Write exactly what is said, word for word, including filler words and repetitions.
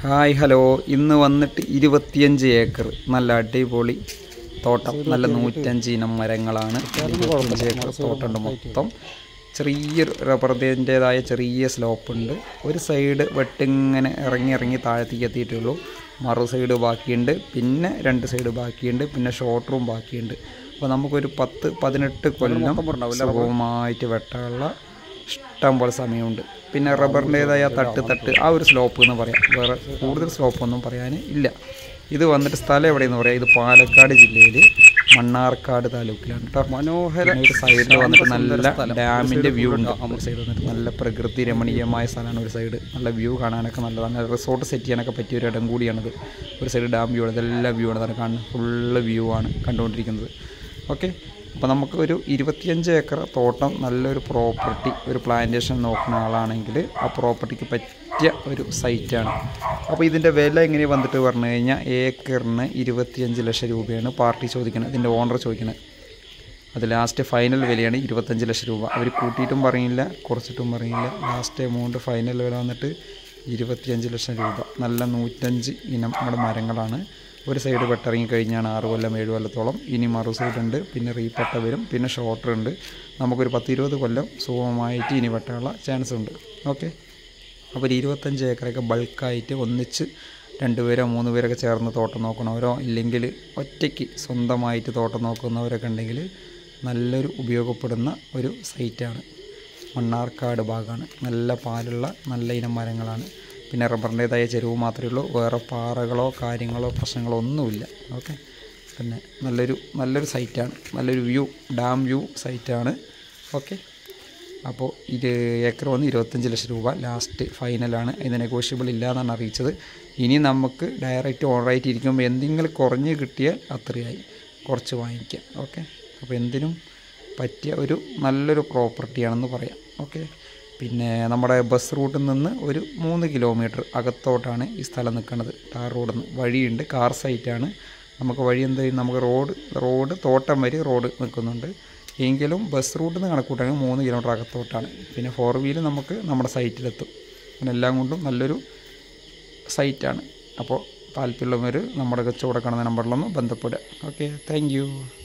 Hi hello ഇന്ന് വന്നിട്ട് ഇരുപത്തിയഞ്ച് ഏക്കർ നല്ല അടിപൊളി തോട്ടം. നല്ല നൂറ്റഞ്ച് ഇനം മരങ്ങളാണ്. ഇരുപത്തിയഞ്ച് ഏക്കർ തോട്ടമുണ്ട് മൊത്തം. ചെറിയൊരു റബ്ബറിൻ്റേതായ ചെറിയ സ്ലോപ്പുണ്ട്. ഒരു സൈഡ് വെട്ടിങ്ങനെ ഇറങ്ങി ഇറങ്ങി താഴത്തേക്ക് എത്തിയിട്ടുള്ളൂ. മറു സൈഡ് ബാക്കിയുണ്ട്, പിന്നെ രണ്ട് സൈഡ് ബാക്കിയുണ്ട്, പിന്നെ ഷോർട്ട് റൂം ബാക്കിയുണ്ട്. അപ്പോൾ നമുക്കൊരു പത്ത് പതിനെട്ട് കൊല്ലം സുഖമായിട്ട് വെട്ടാനുള്ള ഇഷ്ടം പോലെ സമയമുണ്ട്. പിന്നെ റബ്ബറിൻ്റേതായ തട്ട് തട്ട് ആ ഒരു സ്ലോപ്പ് എന്ന് പറയാം, വേറെ കൂടുതൽ സ്ലോപ്പൊന്നും പറയാൻ ഇല്ല. ഇത് വന്നിട്ട് സ്ഥലം എവിടെയെന്ന് പറയാം, ഇത് പാലക്കാട് ജില്ലയിൽ മണ്ണാർക്കാട് താലൂക്കിലാണ് കേട്ടോ. മനോഹര ഒരു സൈഡിൽ വന്നിട്ട് നല്ല ഡാമിൻ്റെ വ്യൂ ഉണ്ട്. ഒരു സൈഡ് വന്നിട്ട് നല്ല പ്രകൃതി രമണീയമായ സ്ഥലമാണ്. ഒരു സൈഡ് നല്ല വ്യൂ കാണാനൊക്കെ നല്ലതാണ്. റിസോർട്ട് സെറ്റ് ചെയ്യാനൊക്കെ പറ്റിയ ഒരു ഇടം കൂടിയാണിത്. ഒരു സൈഡ് ഡാം വ്യൂ ആണ്, ഇതെല്ലാം വ്യൂ ആണ്, അതാണ് കാണുന്നത്. ഫുള്ള് വ്യൂ ആണ് കണ്ടുകൊണ്ടിരിക്കുന്നത്. ഓക്കെ, അപ്പോൾ നമുക്ക് ഒരു ഇരുപത്തിയഞ്ച് ഏക്കർ തോട്ടം, നല്ലൊരു പ്രോപ്പർട്ടി, ഒരു പ്ലാന്റേഷൻ നോക്കുന്ന ആളാണെങ്കിൽ ആ പ്രോപ്പർട്ടിക്ക് പറ്റിയ ഒരു സൈറ്റാണ്. അപ്പോൾ ഇതിൻ്റെ വില എങ്ങനെ വന്നിട്ട് പറഞ്ഞു കഴിഞ്ഞാൽ ഏക്കറിന് ഇരുപത്തിയഞ്ച് ലക്ഷം രൂപയാണ് പാർട്ടി ചോദിക്കുന്നത്, ഇതിൻ്റെ ഓണർ ചോദിക്കുന്നത്. അത് ലാസ്റ്റ് ഫൈനൽ വിലയാണ് ഇരുപത്തഞ്ച് ലക്ഷം രൂപ. അവർ കൂട്ടിയിട്ടും പറയില്ല, കുറച്ചിട്ടും പറയില്ല. ലാസ്റ്റ് എമൗണ്ട് ഫൈനൽ വില വന്നിട്ട് ഇരുപത്തിയഞ്ച് ലക്ഷം രൂപ. നല്ല നൂറ്റഞ്ച് ഇനം നമ്മുടെ മരങ്ങളാണ്. ഒരു സൈഡ് വെട്ടിറങ്ങി കഴിഞ്ഞാണ് ആറ് കൊല്ലം ഏഴ് കൊല്ലത്തോളം. ഇനി മറു സൈഡുണ്ട്, പിന്നെ റീപ്പട്ട വരും, പിന്നെ ഷോർട്ടർ ഉണ്ട്. നമുക്കൊരു പത്തിരുപത് കൊല്ലം സുഖമായിട്ട് ഇനി വെട്ടാനുള്ള ചാൻസ് ഉണ്ട്. ഓക്കെ, അപ്പോൾ ഒരു ഇരുപത്തഞ്ച് ഏക്കറൊക്കെ ബൾക്കായിട്ട് ഒന്നിച്ച് രണ്ട് പേരോ മൂന്ന് പേരൊക്കെ ചേർന്ന് തോട്ടം നോക്കണവരോ, ഇല്ലെങ്കിൽ ഒറ്റയ്ക്ക് സ്വന്തമായിട്ട് തോട്ടം നോക്കുന്നവരൊക്കെ ഉണ്ടെങ്കിൽ നല്ലൊരു ഉപയോഗപ്പെടുന്ന ഒരു സൈറ്റാണ്. മണ്ണാർക്കാട് ഭാഗമാണ്. നല്ല പാലുള്ള നല്ല ഇനം മരങ്ങളാണ്. പിന്നെ റബ്ബറിൻ്റേതായ ചെരുവ് മാത്രമേ ഉള്ളൂ, വേറെ പാറകളോ കാര്യങ്ങളോ പ്രശ്നങ്ങളോ ഒന്നുമില്ല. ഓക്കെ, പിന്നെ നല്ലൊരു നല്ലൊരു സൈറ്റാണ്, നല്ലൊരു വ്യൂ, ഡാം വ്യൂ സൈറ്റാണ്. ഓക്കെ, അപ്പോൾ ഇത് ഏക്കർ വന്ന് ഇരുപത്തഞ്ച് ലക്ഷം രൂപ ലാസ്റ്റ് ഫൈനലാണ്. ഇത് നെഗോഷ്യബിൾ ഇല്ല എന്നാണ് അറിയിച്ചത്. ഇനി നമുക്ക് ഡയറക്റ്റ് ഓണറായിട്ട് ഇരിക്കുമ്പോൾ എന്തെങ്കിലും കുറഞ്ഞ് കിട്ടിയാൽ അത്രയായി, കുറച്ച് വാങ്ങിക്കാം. ഓക്കെ, അപ്പോൾ എന്തിനും പറ്റിയ ഒരു നല്ലൊരു പ്രോപ്പർട്ടിയാണെന്ന് പറയാം. ഓക്കെ, പിന്നെ നമ്മുടെ ബസ് റൂട്ടിൽ നിന്ന് ഒരു മൂന്ന് കിലോമീറ്റർ അകത്തോട്ടാണ് ഈ സ്ഥലം നിൽക്കുന്നത്. ടാർ റോഡിൽ നിന്ന് വഴിയുണ്ട്, കാർ സൈറ്റാണ്. നമുക്ക് വഴി എന്ത് ചെയ്യും, നമുക്ക് റോഡ് റോഡ് തോട്ടം വരെ റോഡ് നിൽക്കുന്നുണ്ട്. എങ്കിലും ബസ് റൂട്ടിൽ നിന്ന് കണക്കൂട്ടാണെങ്കിൽ മൂന്ന് കിലോമീറ്റർ അകത്തോട്ടാണ്. പിന്നെ ഫോർ വീല് നമുക്ക് നമ്മുടെ സൈറ്റിലെത്തും. പിന്നെ എല്ലാം കൊണ്ടും നല്ലൊരു സൈറ്റാണ്. അപ്പോൾ താല്പര്യമുള്ളവർ നമ്മുടെ കച്ചവടം കാണുന്ന നമ്പറിലൊന്ന് ബന്ധപ്പെടുക. Okay, thank U.